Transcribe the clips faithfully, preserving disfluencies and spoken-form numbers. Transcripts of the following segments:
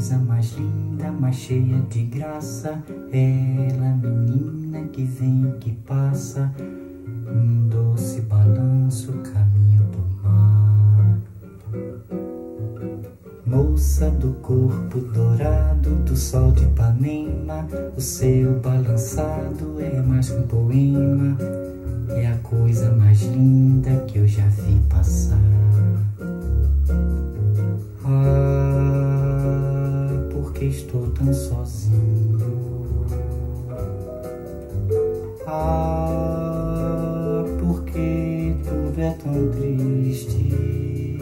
coisa mais linda, mais cheia de graça. Ela, menina que vem e que passa, num doce balanço, caminho do mar. Moça do corpo dourado do sol de Ipanema, o seu balançado é mais que um poema. É a coisa mais linda que eu já vi passar. Ah, porque estou tão sozinho. Ah, porque tudo é tão triste.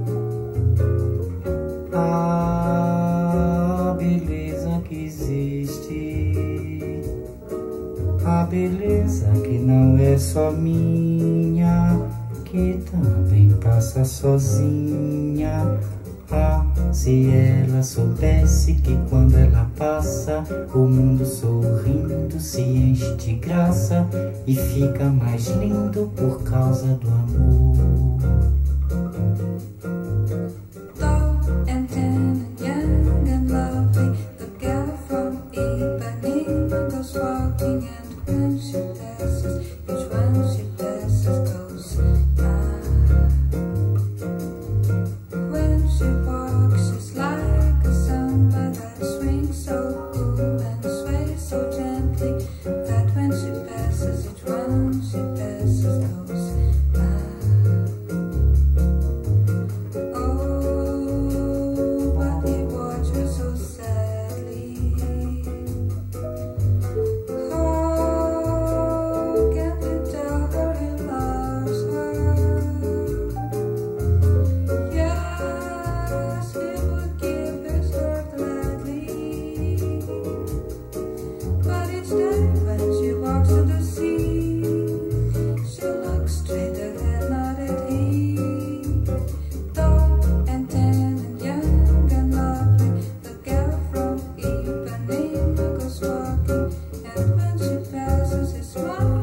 Ah, beleza que existe. A beleza que não é só minha, que também passa sozinha. Ah, se ela soubesse que quando ela passa, o mundo sorrindo se enche de graça e fica mais lindo por causa do amor. Smile.